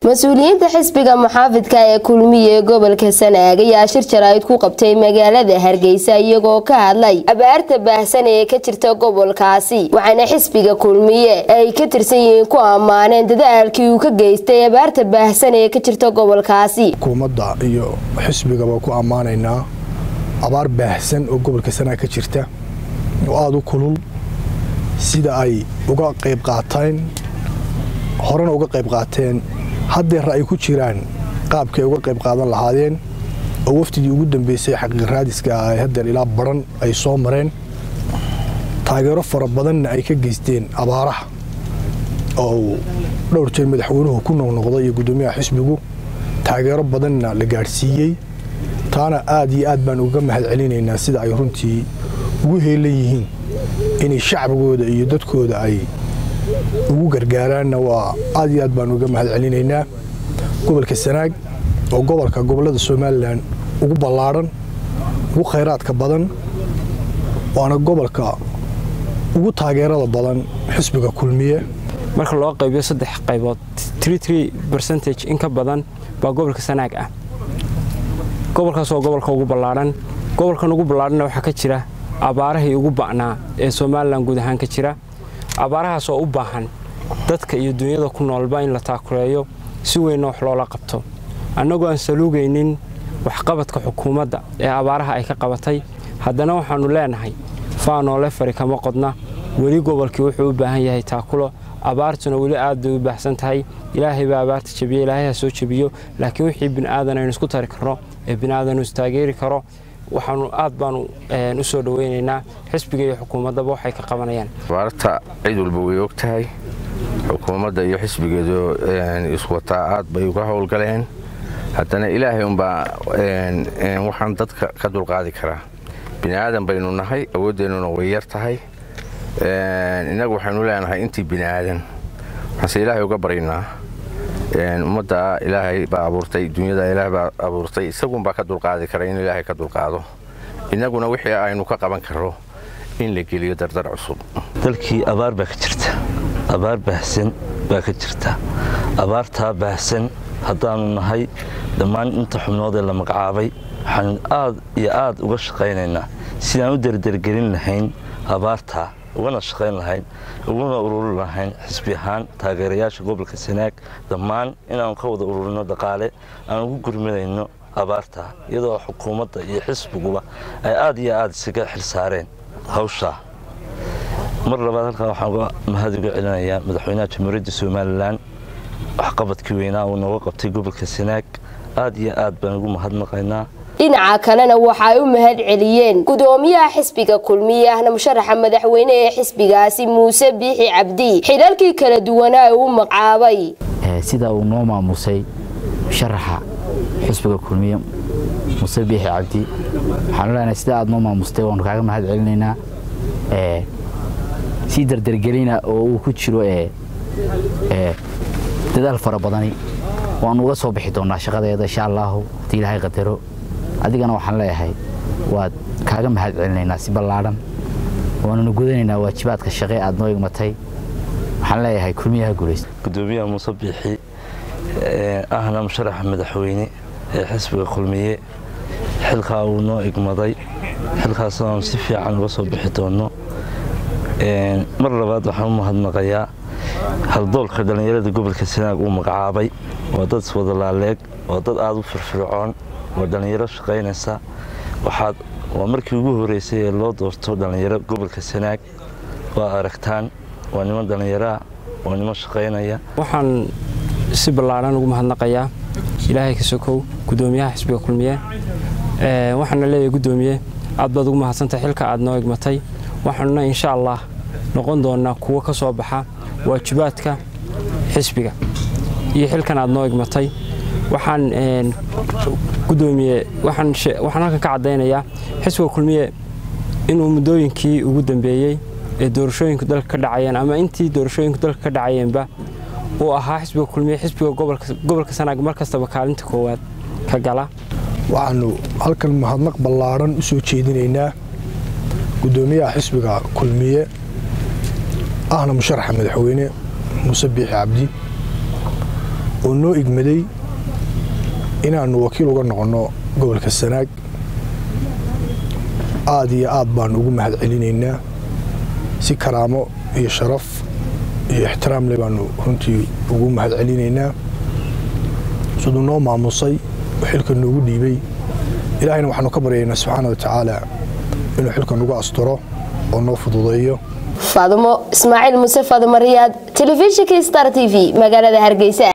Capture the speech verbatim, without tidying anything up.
مسؤوليinta xisbiga muxaafidka ee kulmiye gobolka Sanaag ayaa shir jaraa'id ku qabtay magaalada Hargeysa iyagoo ka hadlay abaarta baahsan ee ka jirta gobolkaasi waxaana xisbiga kulmiye ay ka tirsan yihiin ku amaaneen dadaalkii uu ka geystay abaarta baahsan ee ka jirta gobolkaasi hukuumadda iyo xisbiga waa ku amaanaynaa abaar baahsan oo gobolka Sanaag ka jirta oo aad u kulul sida ay uga qayb qaateen horena uga qayb qaateen hadda ra'ay ku jiraan qaabkay uga qayb qaadan lahaayeen oo waftigii ugu dambeysay xaqiiq raadiska ay hadda ilaa baran ay soo mareen taageero fara badan ay ka geysteen abaaraha oo dhowr jeer madaxweynuhu ku noqnoqday iyo gudoomiyaha xisbigu taageero badanna la gaarsiiyay taana aad iyo aad baan uga mahadcelinaynaa sida ay runtii ugu heelayeen inay shacabkooda iyo dadkooda ay ugu gargaaraana waa aad iyo aad baan uga mahadcelinaynaa gobolka Sanaag oo gobolka gobolada Soomaaliland ugu ballaaran ugu khayraadka badan waana gobolka ugu taageerada badan xisbiga kulmiye marka loo qaybiyo saddex qaybood thirty-three percent in ka badan baa gobolka Sanaag ah gobolkaas oo gobolka ugu ballaaran gobolkan ugu ballaaran waxa ka jira abaaraha ugu bacnaa ee Soomaaliland guud ahaan ka jira abaarahaas oo u baahan dadka iyo dunyada ku noolba in la taakuleeyo si weyn wax loola qabto annagoo aan saluugaynin wax qabadka xukuumadda ee abaaraha ay ka qabatay haddana waxaanu leenahay faanoole fari kama qodna wali gobolkii wuxuu u baahan yahay taakulo abaartuna wali aad u baahsan tahay ilaahay baa abaarta jabiyo ilaahay ha soo jabiyo laakiin wixii bini'aadan aynu isku tari karno ee bini'aadan uu taageeri karo waxaanu aad baanu u soo dhaweynaynaa xisbiga iyo xukuumadda waxay ka qabanayaan abaarta cid walba way ogtahay xukuumadda iyo xisbigeedu isku wata aad bay uga howlgaleen haddana ilaahay un baa waxaan dadka ka dulqaadi karaa bini'aadan baynu nahay awooddeennuna way yar tahay innagu waxaynu leenahay intii bini'aadan waxaanse ilaahay uga baryaynaa ummadda ilaahay baa abuurtay dunyada ilaahay baa abuurtay isagun baa ka dulqaadi kara in ilaahay ka dulqaado innaguna wixii aynu ka qaban karro in la geliyo dardar cusub dalkii abaar baa ka jirta abaar baahsan baa ka jirta abaartaa baahsan haddaanu nahay dhammaan inta xubnood ee la magacaabay waxaan aad iyo aad uga shaqaynaynaa sidaan u derdergelin lahayn abaartaa ugana shaqayn lahayn uguna ururin lahayn xisbi ahaan taageerayaasha gobolka Sanaag dhammaan inaan ka wada ururino dhaqaale aan ugu gurmadayno abaarta iyadoo xukuumadda iyo xisbiguba ay aad iyo aad isaga xilsaareen hawsha mar labaad halkan waxaan uga mahad uga celinayaa madaxweynaha jamhuuriyadda Soomaaliland waxqabadkii weynaa uu nooga qabtay gobolka Sanaag aad iyo aad baan ugu mahadnaqaynaa dhinaca kalena waxa ay u mahad celiyeen gudoomiyaha xisbiga kulmiye ahna musharaxa madaxweyne ee xisbigaasi Muuse Biixi Cabdi xilalkii kala duwan ee uu magacaabay sida uu noo maamusay musharaxa xisbiga kulmiye Muuse Biixi Cabdi waxaan leenahay sida aad noo maamustay waan kaaga mahad celinaynaa ee si dardargelina oo uu ku jiro ee ee dadaal fara badan waan uga soo bixi doonaa shaqadeeda insha Allah hadii Ilaahay qadaro adigana waxaan leeyahay waad kaaga mahad celinaynaa si ballaaran waana gudanaynaa waajibaadka shaqo aad noo igmatay waxaan leeyahay kulmiyaha guuleys gudoomiyaha Muuse Biixi ahna musharaxa madaxweyne ee xisbiga kulmiye xilka uu noo igmaday xilkaas oo si fiican uga soo bixi doono mar labaad waxaan u mahadnaqayaa haldoolka dhalinyarada gobolka Sanaag uu magacaabay waa dad wada laaleeg waa dad aad u firfircoon waa dhalinyaro shaqaynaysa waxaad waa markii ugu horeysay ee loo doorto dhalinyaro gobolka Sanaag waa aragtaan waa niman dhalinyaro waa niman shaqaynaya waxaan si ballaaran ugu mahadnaqayaa ilaahay ka sokow gudoomiyaha xisbiga kulmiye ee waxaan leeyahay gudoomiye aad baad ugu mahadsantahay xilka aad noo igmatay waxaanuna insha Allah noqon doonaa kuwa ka soo baxa waajibaadka xisbiga iyo xilkan aad noo igmatay waxaan een gudoomiye waxaan waxaan halkan ka cadeynayaa xisbiga kulmiye inuu mudooyinkii ugu dambeeyay ee doorashooyinka dalka ka dhacayeen ama intii doorashooyinka dalka ka dhacayeenba oo ahaa xisbiga kulmiye xisbiga gobolka gobolka Sanaag markastaba kaalinta koowaad ka gala waxaanu halkan mahadnaq ballaaran u soo jeedinaynaa gudoomiyaha xisbiga kulmiye ahna musharaxa madaxweyne Muuse Biixi Cabdi oo noo igmaday inaanu wakiil uga noqono gobolka Sanaag aad iyo aad baan ugu mahad celinaynaa si karaamo iyo sharaf iyo ixtiraam leh baan runtii ugu mahad celinaynaa sidoo noo maamusay xilka noogu dhiibay ilaahayna waxaanu ka baryaynaa subxaanahu wa ta'aala inuu xilka nagu asturo oo noo fududeeyo Faadumo Ismaaciil Muuse Faadumo Riyaad Telefishinka Star T V magaalada Hargeysa.